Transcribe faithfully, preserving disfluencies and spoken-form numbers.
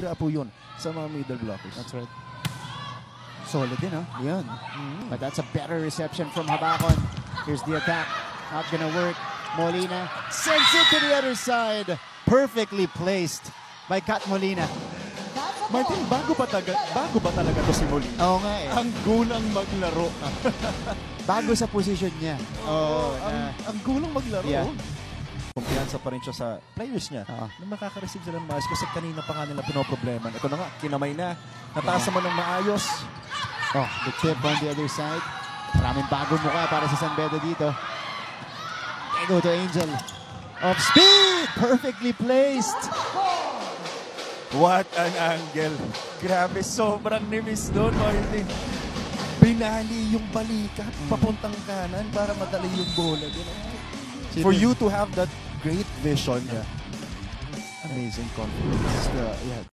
bihira po yun sa mga middle blockers. That's right. Solid din, huh? Yun. Mm. But that's a better reception from Habakon. Here's the attack. Not gonna work. Molina sends it to the other side. Perfectly placed by Kat Molina. Martin, bago ba, taga, bago ba talaga to si Molina? Oo nga eh. Ang gulang maglaro. Bago sa position niya. Oo. ang, na, ang gulang maglaro. Yeah. Kumpiyansa pa rin siya sa players niya Oo. na makaka-receive sila ng maayos kasi kanina pa nga nila pinoproblema. Ito na nga, kinamay na. Nataas naman ng maayos. oh, the chip on the other side. Maraming bagong mukha para sa San Beda dito. They go to Angel. Off speed! Perfectly placed. What an angle. Grabe, sobrang nimis doon, Martin. Binali yung balikat papuntang kanan para madali yung bola. For you to have that great vision, yeah. Amazing confidence. Uh, yeah.